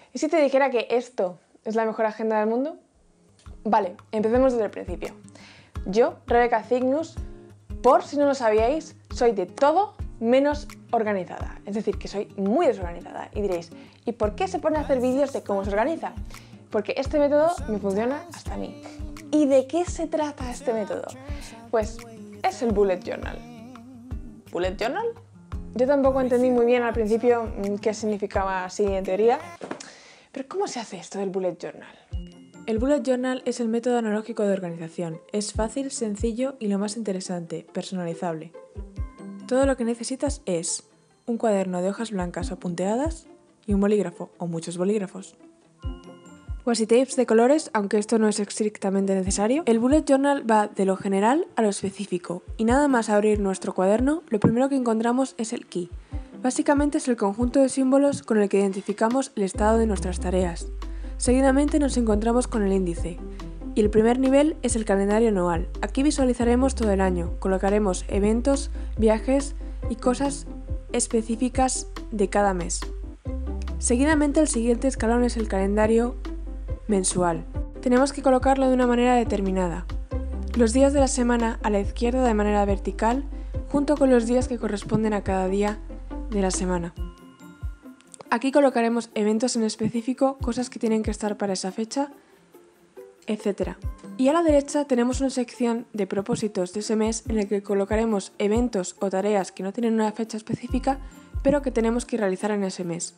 ¿Y si te dijera que esto es la mejor agenda del mundo? Vale, empecemos desde el principio. Yo, Rebecca Cygnus, por si no lo sabíais, soy de todo menos organizada. Es decir, que soy muy desorganizada. Y diréis, ¿y por qué se pone a hacer vídeos de cómo se organiza? Porque este método me funciona hasta a mí. ¿Y de qué se trata este método? Pues es el Bullet Journal. ¿Bullet Journal? Yo tampoco entendí muy bien al principio qué significaba así en teoría. Pero ¿cómo se hace esto del Bullet Journal? El Bullet Journal es el método analógico de organización. Es fácil, sencillo y lo más interesante, personalizable. Todo lo que necesitas es un cuaderno de hojas blancas o punteadas y un bolígrafo o muchos bolígrafos. Washi tapes de colores, aunque esto no es estrictamente necesario. El Bullet Journal va de lo general a lo específico y nada más abrir nuestro cuaderno, lo primero que encontramos es el key. Básicamente es el conjunto de símbolos con el que identificamos el estado de nuestras tareas. Seguidamente nos encontramos con el índice. Y el primer nivel es el calendario anual. Aquí visualizaremos todo el año, colocaremos eventos, viajes y cosas específicas de cada mes. Seguidamente el siguiente escalón es el calendario mensual. Tenemos que colocarlo de una manera determinada. Los días de la semana a la izquierda de manera vertical, junto con los días que corresponden a cada día de la semana. Aquí colocaremos eventos en específico, cosas que tienen que estar para esa fecha, etc. Y a la derecha tenemos una sección de propósitos de ese mes en el que colocaremos eventos o tareas que no tienen una fecha específica, pero que tenemos que realizar en ese mes.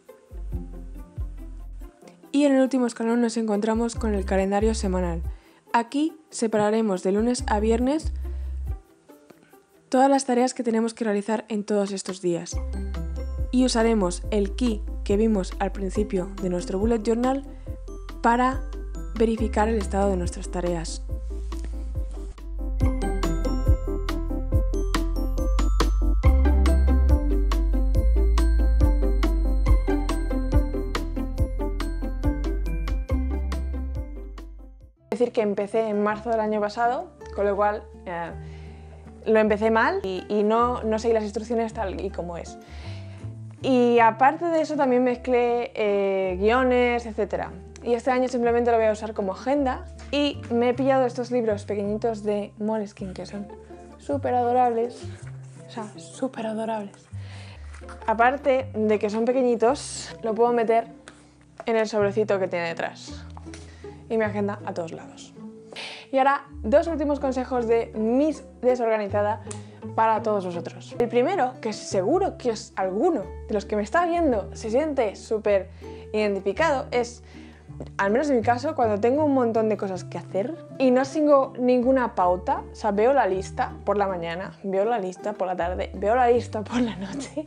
Y en el último escalón nos encontramos con el calendario semanal. Aquí separaremos de lunes a viernes todas las tareas que tenemos que realizar en todos estos días. Y usaremos el key que vimos al principio de nuestro Bullet Journal para verificar el estado de nuestras tareas. Es decir, que empecé en marzo del año pasado, con lo cual lo empecé mal y no seguí las instrucciones tal y como es. Y aparte de eso también mezclé guiones, etc. Y este año simplemente lo voy a usar como agenda y me he pillado estos libros pequeñitos de Moleskine que son súper adorables. O sea, súper adorables. Aparte de que son pequeñitos, lo puedo meter en el sobrecito que tiene detrás. Y mi agenda a todos lados. Y ahora, dos últimos consejos de Miss Desorganizada para todos vosotros. El primero, que seguro que alguno de los que me está viendo se siente súper identificado, es, al menos en mi caso, cuando tengo un montón de cosas que hacer y no sigo ninguna pauta, o sea, veo la lista por la mañana, veo la lista por la tarde, veo la lista por la noche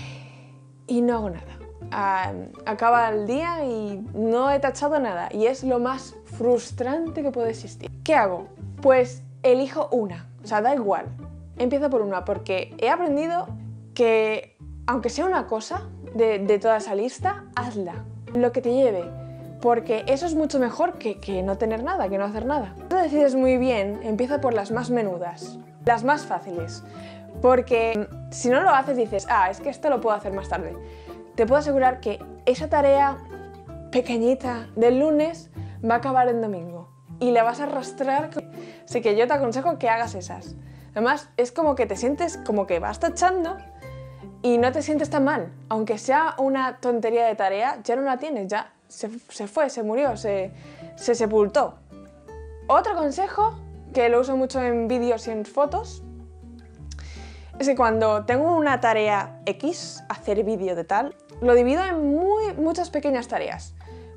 y no hago nada. Acaba el día y no he tachado nada y es lo más frustrante que puede existir. ¿Qué hago? Pues elijo una, o sea, da igual. Empiezo por una porque he aprendido que aunque sea una cosa de toda esa lista, hazla, lo que te lleve, porque eso es mucho mejor que no tener nada, que no hacer nada. Si no decides muy bien, empieza por las más menudas, las más fáciles, porque si no lo haces dices, es que esto lo puedo hacer más tarde. Te puedo asegurar que esa tarea pequeñita del lunes va a acabar en domingo y la vas a arrastrar. Así que yo te aconsejo que hagas esas. Además, es como que te sientes como que vas tachando y no te sientes tan mal. Aunque sea una tontería de tarea, ya no la tienes, ya se fue, se murió, se sepultó. Otro consejo, que lo uso mucho en vídeos y en fotos, es que cuando tengo una tarea X, hacer vídeo de tal, lo divido en muchas pequeñas tareas.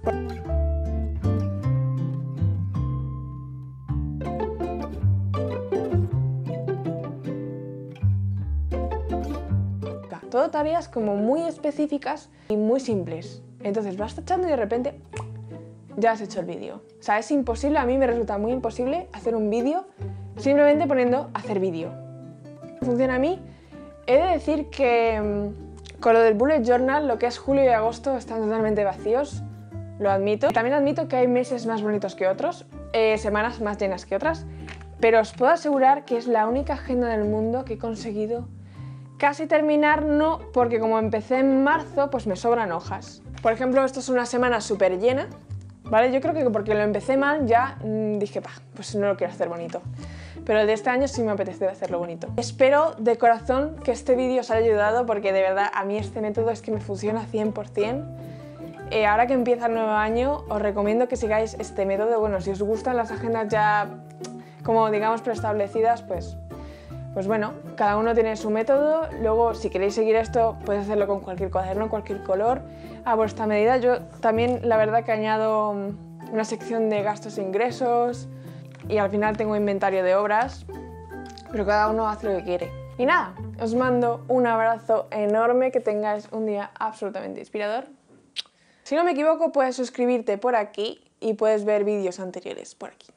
Todo tareas como muy específicas y muy simples. Entonces vas tachando y de repente ya has hecho el vídeo. O sea, es imposible, a mí me resulta muy imposible hacer un vídeo simplemente poniendo hacer vídeo. Funciona a mí. He de decir que con lo del Bullet Journal, lo que es julio y agosto están totalmente vacíos, lo admito. También admito que hay meses más bonitos que otros, semanas más llenas que otras, pero os puedo asegurar que es la única agenda del mundo que he conseguido casi terminar, no, porque como empecé en marzo, pues me sobran hojas. Por ejemplo, esto es una semana súper llena, ¿vale? Yo creo que porque lo empecé mal ya dije, pues no lo quiero hacer bonito. Pero el de este año sí me apetece hacerlo bonito. Espero de corazón que este vídeo os haya ayudado porque de verdad a mí este método es que me funciona 100%. Ahora que empieza el nuevo año os recomiendo que sigáis este método. Bueno, si os gustan las agendas ya como digamos preestablecidas, pues bueno, cada uno tiene su método. Luego si queréis seguir esto podéis hacerlo con cualquier cuaderno, cualquier color, a vuestra medida. Yo también la verdad que añado una sección de gastos e ingresos y al final tengo inventario de obras, pero cada uno hace lo que quiere. Y nada, os mando un abrazo enorme, que tengáis un día absolutamente inspirador. Si no me equivoco puedes suscribirte por aquí y puedes ver vídeos anteriores por aquí.